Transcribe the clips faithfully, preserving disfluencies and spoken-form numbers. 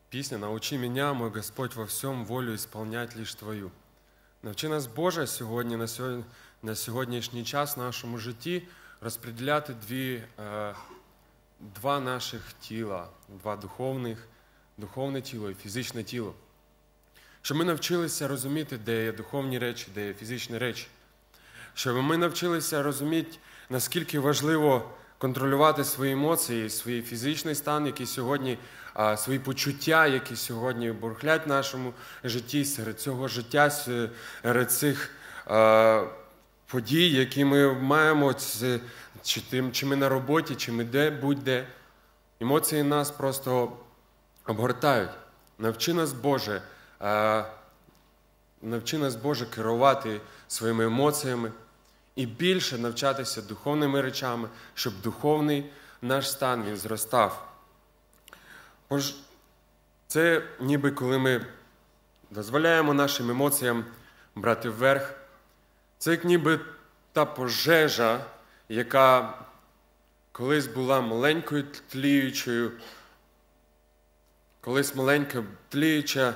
Песня «Научи меня, мой Господь, во всем волю исполнять лишь Твою». Навчи нас, Боже, сьогодні, на, сьогодні, на сьогоднішній час в нашому житті розподіляти дві, е, два наших тіла, два духовних, духовне тіло і фізичне тіло. Щоб ми навчилися розуміти, де є духовні речі, де є фізичні речі. Щоб ми навчилися розуміти, наскільки важливо контролювати свої емоції, свій фізичний стан, які сьогодні, а, свої почуття, які сьогодні бурхлять в нашому житті, серед цього життя, серед цих а, подій, які ми маємо, чи, тим, чи ми на роботі, чи ми де, будь-де. Емоції нас просто обгортають. Навчи нас, Боже, а, навчи нас, Боже, керувати своїми емоціями, і більше навчатися духовними речами, щоб духовний наш стан він зростав. Бож це ніби коли ми дозволяємо нашим емоціям брати вверх. Це як ніби та пожежа, яка колись була маленькою тліючою, колись маленька тліюча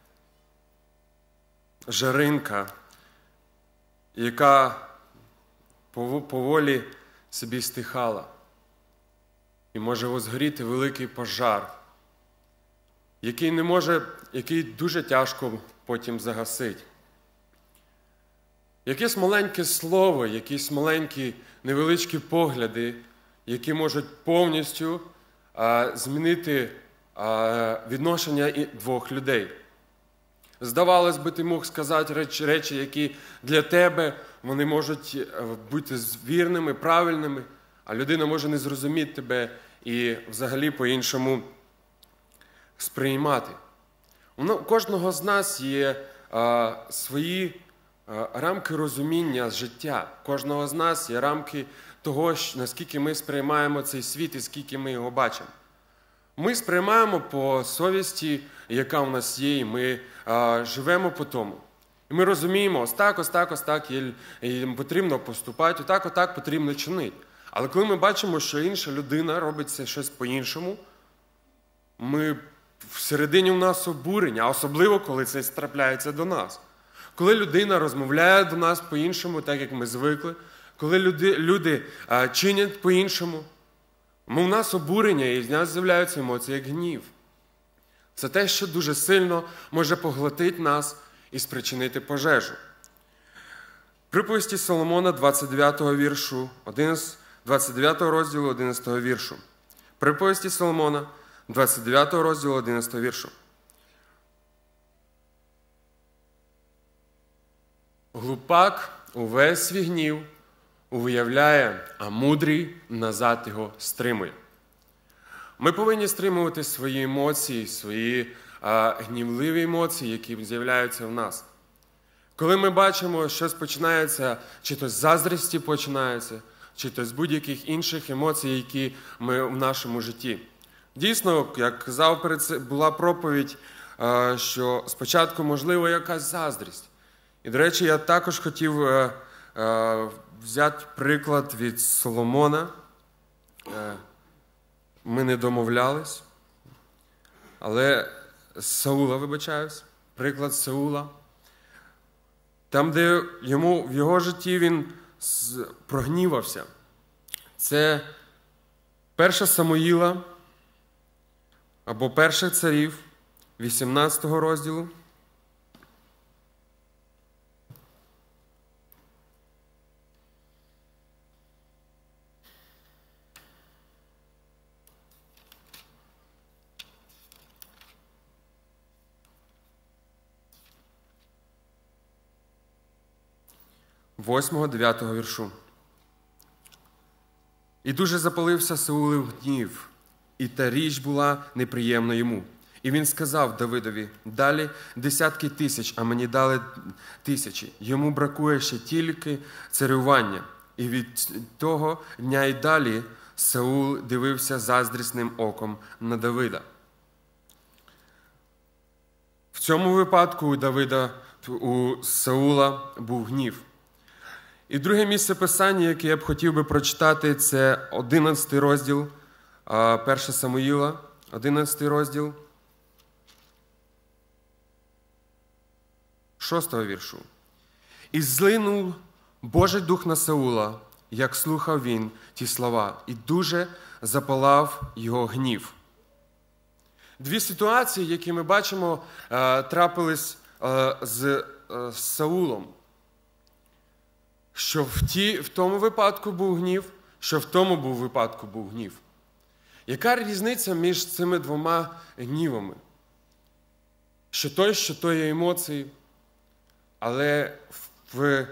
жаринка, яка поволі собі стихала. І може возгоріти великий пожар, який не може, який дуже тяжко потім загасить. Якесь маленьке слово, якісь маленькі невеличкі погляди, які можуть повністю а, змінити а, відношення двох людей. Здавалось би, ти мог сказати речі, речі, які для тебе, вони можуть бути вірними, правильними, а людина може не зрозуміти тебе і взагалі по-іншому сприймати. У кожного з нас є а, свої а, рамки розуміння життя. У кожного з нас є рамки того, наскільки ми сприймаємо цей світ і скільки ми його бачимо. Ми сприймаємо по совісті, яка у нас є, і ми а, живемо по тому. І ми розуміємо, ось так, ось так, ось так і, і потрібно поступати, отак, отак потрібно чинити. Але коли ми бачимо, що інша людина робить це щось по-іншому, ми всередині у нас обурення, а особливо, коли це трапляється до нас. Коли людина розмовляє до нас по-іншому, так як ми звикли, коли люди, люди а, чинять по-іншому, ми в нас обурення, і з нас з'являються емоції, як гнів. Це те, що дуже сильно може поглотити нас і спричинити пожежу. Приповісті Соломона, двадцять дев'ятого віршу, двадцять дев'ятого розділу, одинадцятого віршу. Приповісті Соломона, двадцять дев'ятого розділу, одинадцятого віршу. Глупак увесь свій гнів виявляє, а мудрий назад його стримує. Ми повинні стримувати свої емоції, свої а, гнівливі емоції, які з'являються в нас. Коли ми бачимо, щось починається, чи то з заздрості починається, чи то з будь-яких інших емоцій, які ми в нашому житті. Дійсно, як казав перед цим, була проповідь, а, що спочатку, можливо, якась заздрість. І, до речі, я також хотів а, а, взяти приклад від Соломона. Ми не домовлялись, але Саула, вибачаюсь, приклад Саула. Там, де йому, в його житті він прогнівався. Це перша Самуїла, або перших царів, вісімнадцятого розділу. восьмого дев'ятого віршу. «І дуже запалився Саулів гнів, і та річ була неприємна йому. І він сказав Давидові, далі десятки тисяч, а мені дали тисячі. Йому бракує ще тільки царювання. І від того дня й далі Саул дивився заздрісним оком на Давида». В цьому випадку у Давида, у Саула був гнів. І друге місце Писання, яке я б хотів би прочитати, це одинадцятий розділ, перша Самуїла, одинадцятий розділ. шостого віршу. «І злинув Божий дух на Саула, як слухав він ті слова, і дуже запалав його гнів». Дві ситуації, які ми бачимо, трапились з Саулом. Що в, ті, в тому випадку був гнів, що в тому був випадку був гнів. Яка різниця між цими двома гнівами? Що той, що той є емоції, але в,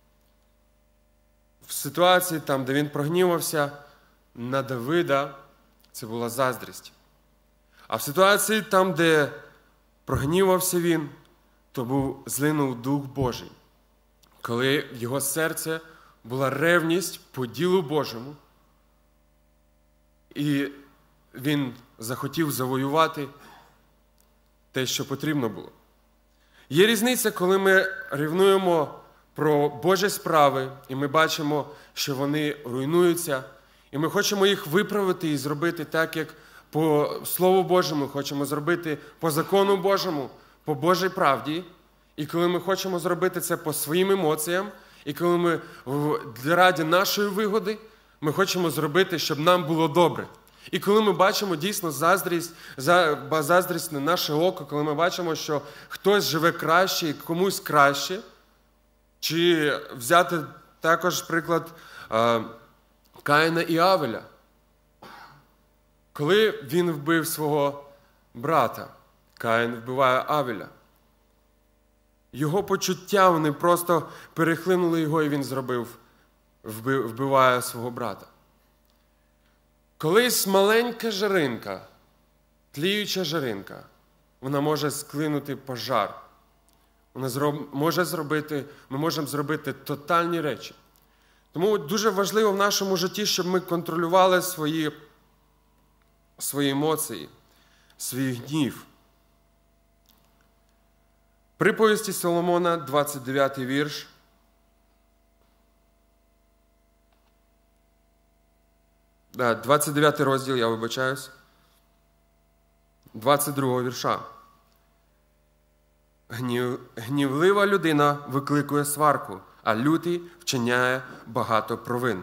в ситуації, там, де він прогнівався на Давида, це була заздрість. А в ситуації, там, де прогнівався він, то був злинув Дух Божий. Коли в його серце була ревність по ділу Божому, і він захотів завоювати те, що потрібно було. Є різниця, коли ми ревнуємо про Божі справи, і ми бачимо, що вони руйнуються, і ми хочемо їх виправити і зробити так, як по Слову Божому, хочемо зробити по закону Божому, по Божій правді. І коли ми хочемо зробити це по своїм емоціям, і коли ми раді нашої вигоди, ми хочемо зробити, щоб нам було добре. І коли ми бачимо дійсно заздрість, заздрість на наше око, коли ми бачимо, що хтось живе краще і комусь краще, чи взяти також приклад Каїна і Авеля. Коли він вбив свого брата, Каїн вбиває Авеля. Його почуття, вони просто перехлинули його, і він зробив, вбиває свого брата. Колись маленька жаринка, тліюча жаринка, вона може склинути пожар. Вона зроб, може зробити, ми можемо зробити тотальні речі. Тому дуже важливо в нашому житті, щоб ми контролювали свої, свої емоції, свій гнів. Приповісті Соломона, двадцять дев'ятий вірш. Да, двадцять дев'ятий розділ, я вибачаюсь. двадцять другого вірша. Гнів, гнівлива людина викликує сварку, а лютий вчиняє багато провин.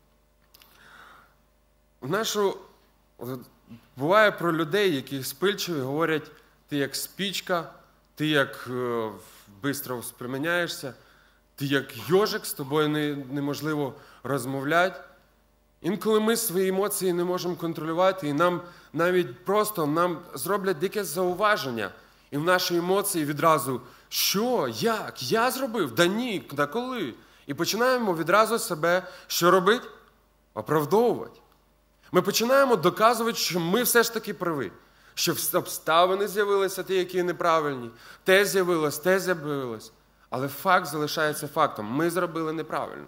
В нашу... Буває про людей, які спильчиві, говорять, ти як спічка, ти як е, бистро спрямляєшся, ти як йожик, з тобою не, неможливо розмовляти. Інколи ми свої емоції не можемо контролювати, і нам навіть просто нам зроблять дике зауваження. І в наші емоції відразу, що, як, я зробив? Да ні, да коли? І починаємо відразу себе, що робити? Оправдовувати. Ми починаємо доказувати, що ми все ж таки праві. Що обставини з'явилися ті, які неправильні. Те з'явилось, те з'явилось. Але факт залишається фактом. Ми зробили неправильно.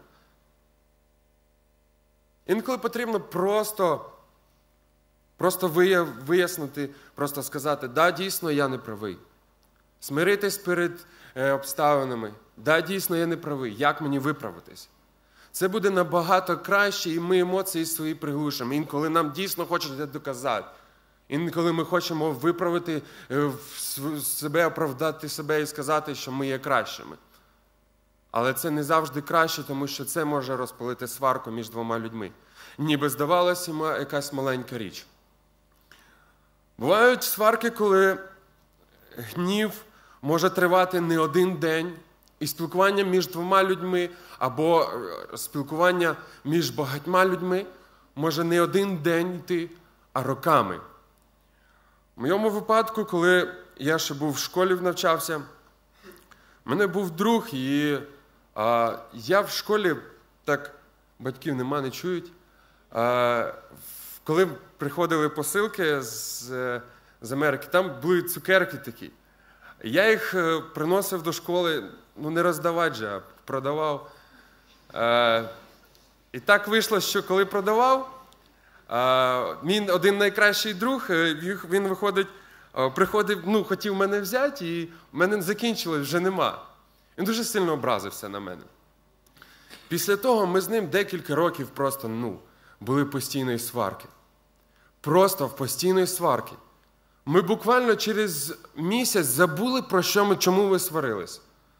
Інколи потрібно просто, просто вияснити, просто сказати, да, дійсно, я не правий. Смиритись перед е, обставинами. Да, дійсно, я не правий. Як мені виправитись? Це буде набагато краще, і ми емоції свої приглушимо. Інколи нам дійсно хочеться доказати. Інколи ми хочемо виправити себе, оправдати себе і сказати, що ми є кращими. Але це не завжди краще, тому що це може розпалити сварку між двома людьми. Ніби здавалося якась маленька річ. Бувають сварки, коли гнів може тривати не один день, і спілкування між двома людьми або спілкування між багатьма людьми може не один день йти, а роками. В моєму випадку, коли я ще був в школі навчався, в мене був друг, і а, я в школі, так, батьків нема, не чують, а, коли приходили посилки з, з Америки, там були цукерки такі. Я їх приносив до школи, ну не роздавати же, а продавав. А, і так вийшло, що коли продавав, А, мій один найкращий друг, він виходить, приходив, ну, хотів мене взяти, і в мене закінчилось, вже нема. Він дуже сильно образився на мене. Після того ми з ним декілька років просто, ну, були постійної сварки. Просто в постійної сварки. Ми буквально через місяць забули, про що ми, чому ви сварились.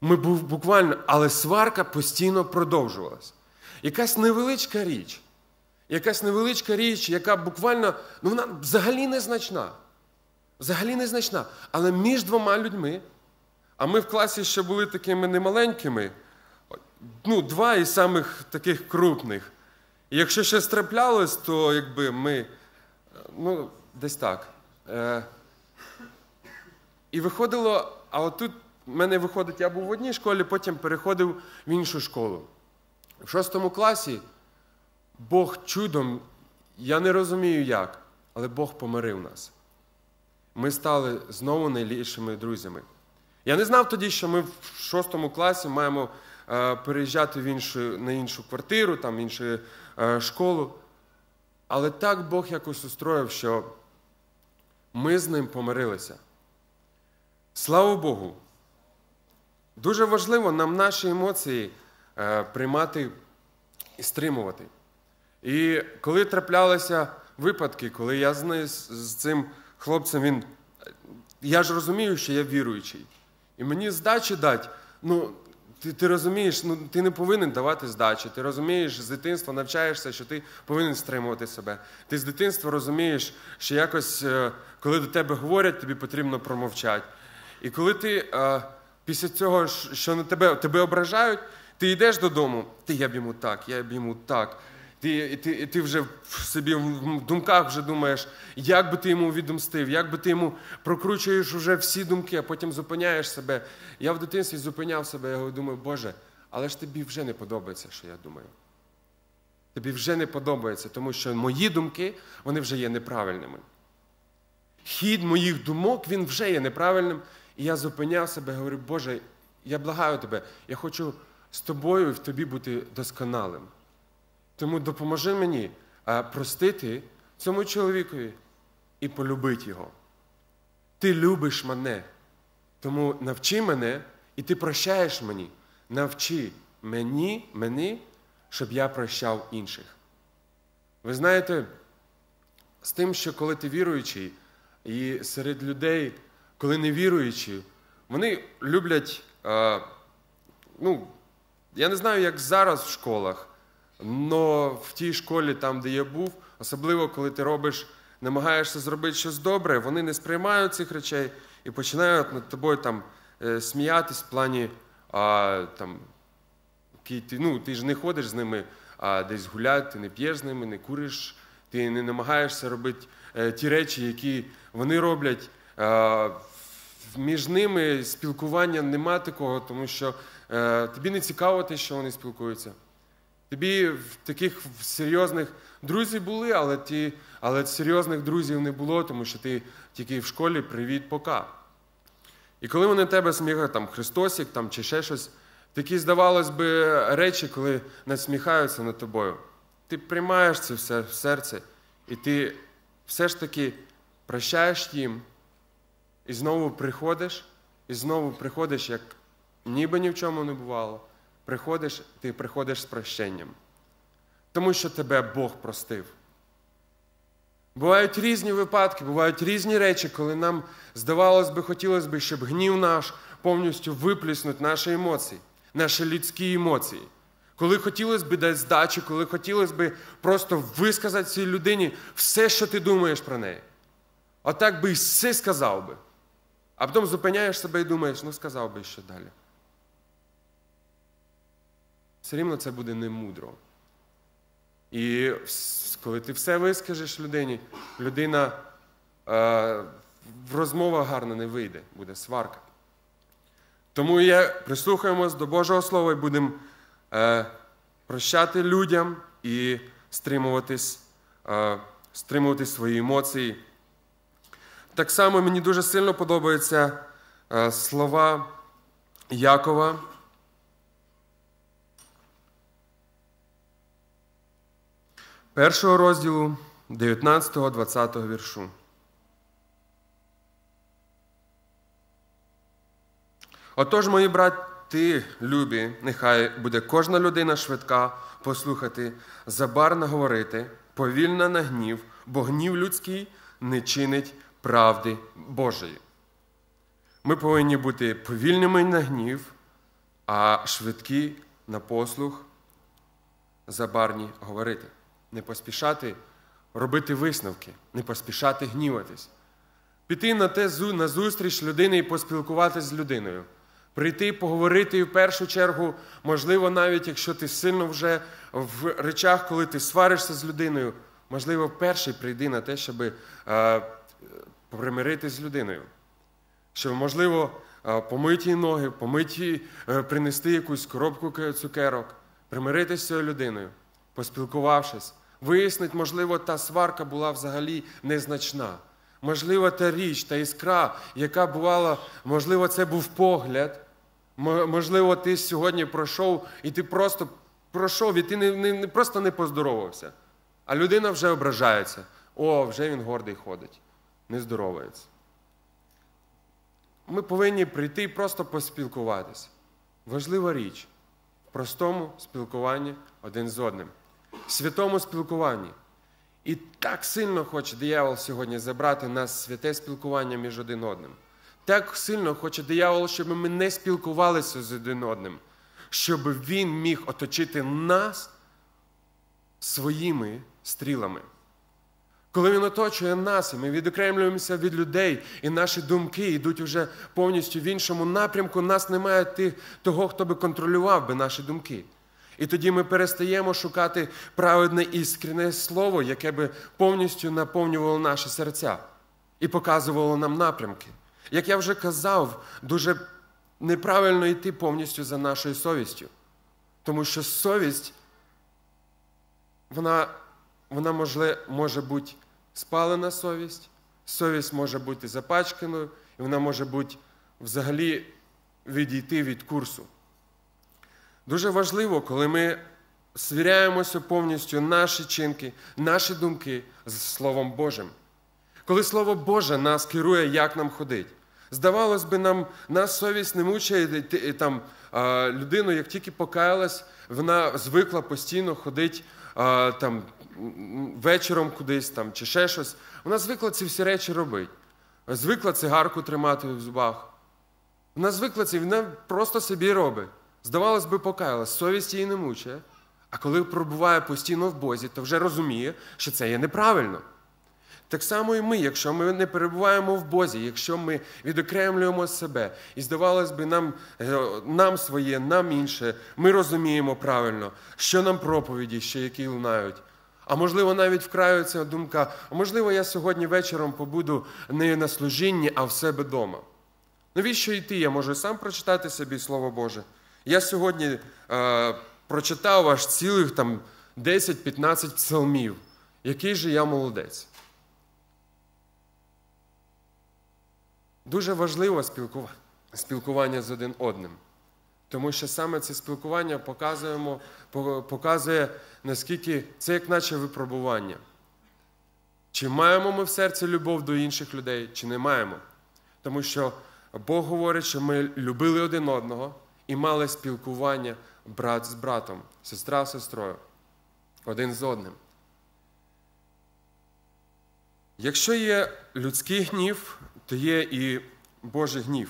Ми був буквально, але сварка постійно продовжувалась. Якась невеличка річ, якась невеличка річ, яка буквально, ну вона взагалі незначна. Взагалі незначна. Але між двома людьми, а ми в класі ще були такими немаленькими, ну, два із самих таких крупних. І якщо щось траплялось, то якби ми, ну, десь так. Е, і виходило, а отут в мене виходить, я був в одній школі, потім переходив в іншу школу. В шостому класі Бог чудом, я не розумію як, але Бог помирив нас. Ми стали знову найліпшими друзями. Я не знав тоді, що ми в шостому класі маємо е, переїжджати в іншу, на іншу квартиру, там, в іншу е, школу. Але так Бог якось устроїв, що ми з ним помирилися. Слава Богу! Дуже важливо нам наші емоції е, приймати і стримувати. І коли траплялися випадки, коли я з, з цим хлопцем, він, я ж розумію, що я віруючий. І мені здачі дати, ну, ти, ти розумієш, ну, ти не повинен давати здачі. Ти розумієш, з дитинства навчаєшся, що ти повинен стримувати себе. Ти з дитинства розумієш, що якось, коли до тебе говорять, тобі потрібно промовчати. І коли ти після цього, що на тебе, тебе ображають, ти йдеш додому, ти я б йому так, я б йому так. Ти, і, ти, і ти вже в собі в думках вже думаєш, як би ти йому відомстив, як би ти йому прокручуєш вже всі думки, а потім зупиняєш себе. Я в дитинстві зупиняв себе, я думаю, Боже, але ж тобі вже не подобається, що я думаю. Тобі вже не подобається, тому що мої думки, вони вже є неправильними. Хід моїх думок, він вже є неправильним. І я зупиняв себе, говорю, Боже, я благаю тебе, я хочу з тобою і в тобі бути досконалим. Тому допоможи мені простити цьому чоловікові і полюбити його. Ти любиш мене, тому навчи мене, і ти прощаєш мені. Навчи мені, мені, щоб я прощав інших. Ви знаєте, з тим, що коли ти віруючий, і серед людей, коли не віруючі, вони люблять, ну, я не знаю, як зараз в школах, але в тій школі, там, де я був, особливо, коли ти робиш, намагаєшся зробити щось добре, вони не сприймають цих речей і починають над тобою там сміятись в плані, а, там, ти, ну, ти ж не ходиш з ними а, десь гуляти, ти не п'єш з ними, не куриш, ти не намагаєшся робити е, ті речі, які вони роблять. Е, між ними спілкування нема такого, тому що е, тобі не цікаво те, що вони спілкуються. Тобі в таких серйозних друзів були, але, ті, але серйозних друзів не було, тому що ти тільки в школі привіт, пока. І коли вони тебе сміхають, там, Христосик, там, чи ще щось, такі, здавалось би, речі, коли насміхаються над тобою, ти приймаєш це все в серце, і ти все ж таки прощаєш їм, і знову приходиш, і знову приходиш, як ніби ні в чому не бувало. Приходиш, ти приходиш з прощенням. Тому що тебе Бог простив. Бувають різні випадки, бувають різні речі, коли нам, здавалось би, хотілося б, щоб гнів наш повністю виплеснуть наші емоції, наші людські емоції. Коли хотілося б дати здачу, коли хотілося б просто висказати цій людині все, що ти думаєш про неї. Отак би і все сказав би. А потім зупиняєш себе і думаєш, ну сказав би що далі. Все рівно це буде немудро. І коли ти все вискажеш людині, людина е, в розмовах гарно не вийде, буде сварка. Тому я прислухаємось до Божого Слова і будемо е, прощати людям і стримуватись, е, стримувати свої емоції. Так само мені дуже сильно подобаються е, слова Якова. Першого розділу, дев'ятнадцятого-двадцятого віршу. Отож, мої брати любі, нехай буде кожна людина швидка послухати, забарно говорити, повільна на гнів, бо гнів людський не чинить правди Божої. Ми повинні бути повільними на гнів, а швидкі на послух, забарні говорити. Не поспішати робити висновки, не поспішати гніватись. Піти на те на зустріч людини і поспілкуватися з людиною. Прийти, поговорити і в першу чергу, можливо, навіть якщо ти сильно вже в речах, коли ти сваришся з людиною, можливо, перший прийди на те, щоб е, примиритись з людиною. Щоб, можливо, е, помити їй ноги, помити їй, е, принести якусь коробку цукерок, примиритись з цією людиною, поспілкувавшись. Вияснить, можливо, та сварка була взагалі незначна. Можливо, та річ, та іскра, яка бувала, можливо, це був погляд. Можливо, ти сьогодні пройшов, і ти просто пройшов, і ти не, не, не просто не поздоровався. А людина вже ображається. О, вже він гордий ходить. Не здоровається. Ми повинні прийти і просто поспілкуватися. Важлива річ в простому спілкуванні один з одним. В святому спілкуванні. І так сильно хоче диявол сьогодні забрати нас святе спілкування між один одним. Так сильно хоче диявол, щоб ми не спілкувалися з один одним. Щоб він міг оточити нас своїми стрілами. Коли він оточує нас, і ми відокремлюємося від людей, і наші думки йдуть вже повністю в іншому напрямку, у нас немає тих, того, хто би контролював би наші думки. І тоді ми перестаємо шукати праведне іскренне слово, яке би повністю наповнювало наші серця і показувало нам напрямки. Як я вже казав, дуже неправильно йти повністю за нашою совістю. Тому що совість, вона, вона може, може бути спалена совість, совість може бути запачканою, і вона може бути взагалі відійти від курсу. Дуже важливо, коли ми свіряємося повністю наші чинки, наші думки з Словом Божим. Коли Слово Боже нас керує, як нам ходить. Здавалось би, нам, нас совість не мучає там, людину, як тільки покаялась, вона звикла постійно ходити там, вечором кудись там, чи ще щось. Вона звикла ці всі речі робити. Звикла цигарку тримати в зубах. Вона звикла ці, вона просто собі робить. Здавалось би, покаялась, совість її не мучає. А коли пробуває постійно в Бозі, то вже розуміє, що це є неправильно. Так само і ми, якщо ми не перебуваємо в Бозі, якщо ми відокремлюємо себе, і здавалось би, нам, нам своє, нам інше, ми розуміємо правильно, що нам проповіді, ще які лунають. А можливо, навіть вкраюється думка, а можливо, я сьогодні вечором побуду не на служінні, а в себе вдома. Навіщо йти? Я можу сам прочитати собі Слово Боже. Я сьогодні е, прочитав аж цілих там десять-п'ятнадцять псалмів. Який же я молодець. Дуже важливо спілкування, спілкування з один одним. Тому що саме це спілкування показуємо, показує, наскільки це як наче випробування. Чи маємо ми в серці любов до інших людей, чи не маємо. Тому що Бог говорить, що ми любили один одного і мали спілкування брат з братом, сестра з сестрою, один з одним. Якщо є людський гнів, то є і Божий гнів.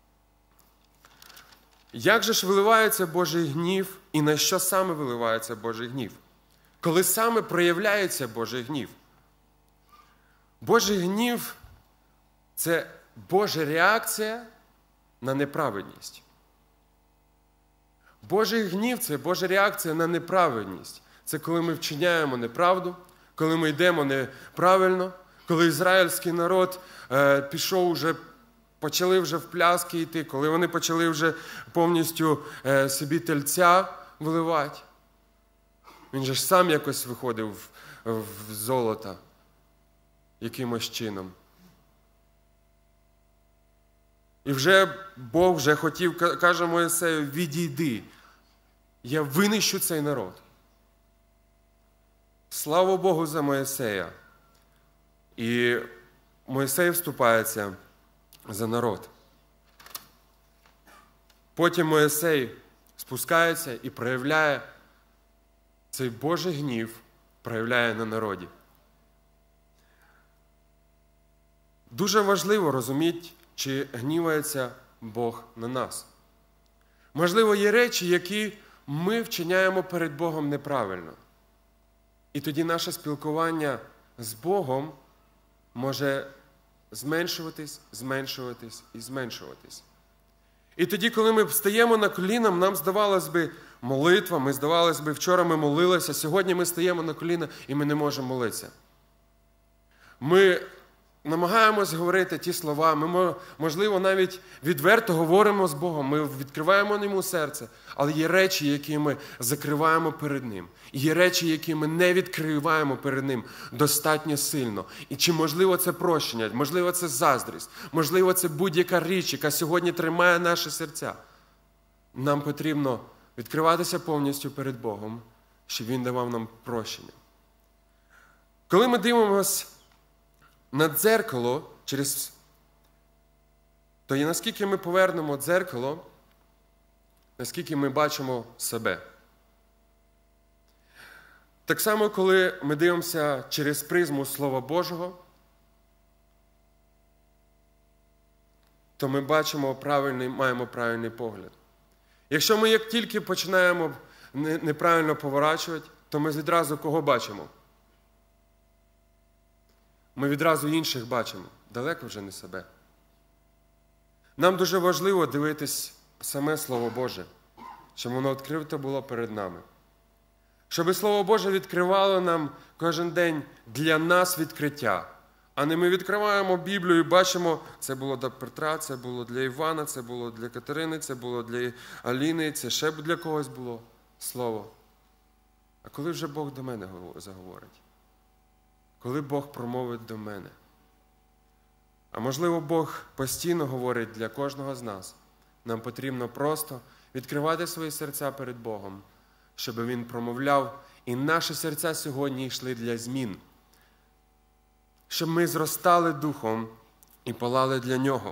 Як же ж виливається Божий гнів і на що саме виливається Божий гнів? Коли саме проявляється Божий гнів? Божий гнів – це Божа реакція на неправедність. Божий гнів – це Божа реакція на неправедність. Це коли ми вчиняємо неправду, коли ми йдемо неправильно, коли ізраїльський народ е, пішов вже, почали вже в пляски йти, коли вони почали вже повністю е, собі тельця виливати. Він же ж сам якось виходив в, в золото якимось чином. І вже Бог вже хотів, каже Моїсею, відійди, я винищу цей народ. Слава Богу за Моїсея. І Моїсей вступається за народ. Потім Моїсей спускається і проявляє цей Божий гнів, проявляє на народі. Дуже важливо розуміти, чи гнівається Бог на нас. Можливо, є речі, які ми вчиняємо перед Богом неправильно. І тоді наше спілкування з Богом може зменшуватись, зменшуватись і зменшуватись. І тоді, коли ми встаємо на коліна, нам здавалось би молитва, ми здавалось би, вчора ми молилися, сьогодні ми стаємо на коліна і ми не можемо молитися. Ми намагаємось говорити ті слова, ми, можливо, навіть відверто говоримо з Богом, ми відкриваємо Йому серце, але є речі, які ми закриваємо перед Ним. І є речі, які ми не відкриваємо перед Ним достатньо сильно. І чи можливо це прощення, можливо це заздрість, можливо це будь-яка річ, яка сьогодні тримає наші серця. Нам потрібно відкриватися повністю перед Богом, щоб Він давав нам прощення. Коли ми дивимося на дзеркало, через... то і наскільки ми повернемо дзеркало, наскільки ми бачимо себе. Так само, коли ми дивимося через призму Слова Божого, то ми бачимо правильний, маємо правильний погляд. Якщо ми як тільки починаємо неправильно поворачувати, то ми відразу кого бачимо? Ми відразу інших бачимо, далеко вже не себе. Нам дуже важливо дивитись саме Слово Боже, щоб воно відкрите було перед нами. Щоб Слово Боже відкривало нам кожен день для нас відкриття. А не ми відкриваємо Біблію і бачимо, це було для Петра, це було для Івана, це було для Катерини, це було для Аліни, це ще для когось було Слово. А коли вже Бог до мене заговорить? Коли Бог промовить до мене? А можливо, Бог постійно говорить для кожного з нас. Нам потрібно просто відкривати свої серця перед Богом, щоб Він промовляв, і наші серця сьогодні йшли для змін. Щоб ми зростали духом і палали для Нього.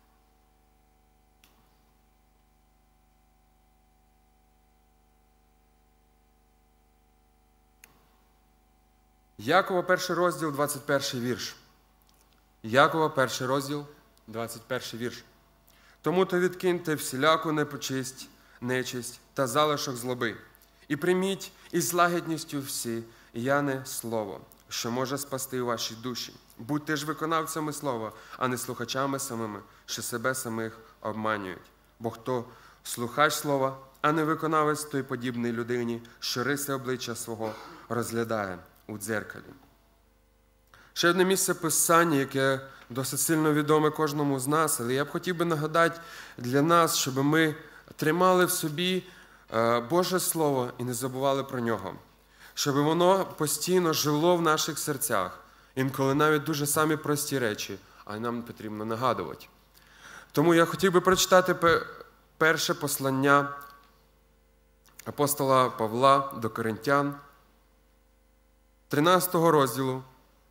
Якова, перший розділ, двадцять перший вірш. Якова, перший розділ, двадцять перший вірш. Тому-то відкиньте всіляку непочисть, нечисть та залишок злоби, і прийміть із лагідністю всі яне слово, що може спасти ваші душі. Будьте ж виконавцями слова, а не слухачами самими, що себе самих обманюють. Бо хто слухач слова, а не виконавець, той подібний людині, що риси обличчя свого розглядає у дзеркалі. Ще одне місце Писання, яке досить сильно відоме кожному з нас, але я б хотів би нагадати для нас, щоб ми тримали в собі Боже Слово і не забували про нього. Щоб воно постійно жило в наших серцях. Інколи навіть дуже самі прості речі, а нам потрібно нагадувати. Тому я хотів би прочитати перше послання апостола Павла до Коринтян, тринадцятого розділу,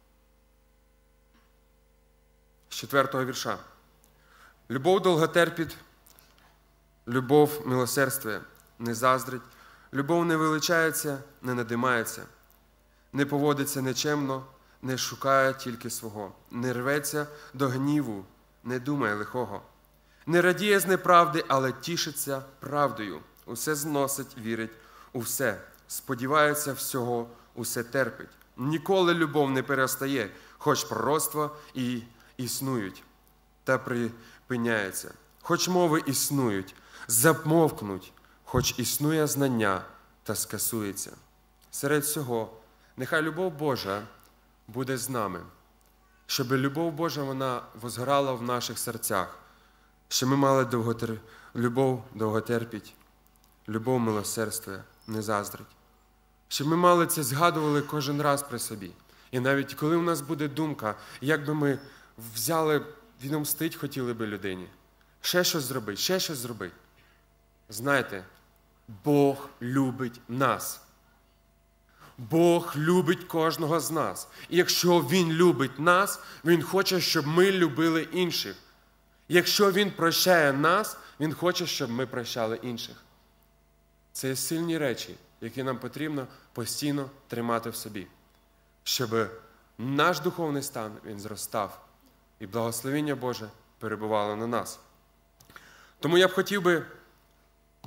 з четвертого вірша. Любов довготерпить, любов милосердствує, не заздрить, любов не величається, не надимається, не поводиться нечемно, не шукає тільки свого, не рветься до гніву, не думає лихого, не радіє з неправди, але тішиться правдою, усе зносить, вірить у все, сподівається всього, усе терпить. Ніколи любов не перестає, хоч пророцтва і існують, та припиняється. Хоч мови існують, замовкнуть, хоч існує знання, та скасується. Серед всього, нехай любов Божа буде з нами, щоб любов Божа, вона возгорала в наших серцях, щоб ми мали довготер... любов довготерпіть, любов милосердствує, не заздрить. Щоб ми мали це, згадували кожен раз при собі. І навіть коли у нас буде думка, як би ми взяли, відомстить хотіли би людині, ще щось зробити, ще щось зробити. Знаєте, Бог любить нас. Бог любить кожного з нас. І якщо Він любить нас, Він хоче, щоб ми любили інших. Якщо Він прощає нас, Він хоче, щоб ми прощали інших. Це є сильні речі, які нам потрібно постійно тримати в собі, щоб наш духовний стан, він зростав, і благословення Боже перебувало на нас. Тому я б хотів би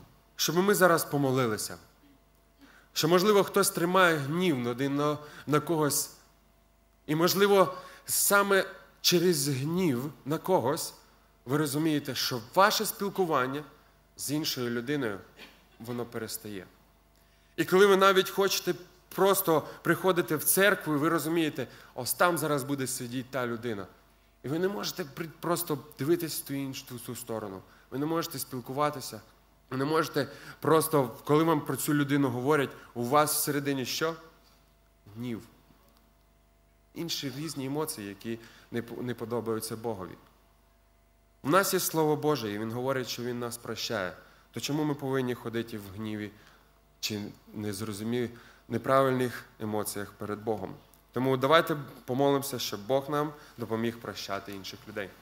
щоб ми зараз помолилися. Що, можливо, хтось тримає гнів один на, на когось. І, можливо, саме через гнів на когось ви розумієте, що ваше спілкування з іншою людиною, воно перестає. І коли ви навіть хочете просто приходити в церкву, і ви розумієте, ось там зараз буде сидіти та людина. І ви не можете просто дивитися в ту іншу ту сторону. Ви не можете спілкуватися. Ви не можете просто, коли вам про цю людину говорять, у вас всередині що? Гнів. Інші різні емоції, які не подобаються Богові. У нас є Слово Боже, і Він говорить, що Він нас прощає. То чому ми повинні ходити в гніві чи незрозумілих, неправильних емоціях перед Богом? Тому давайте помолимося, щоб Бог нам допоміг прощати інших людей.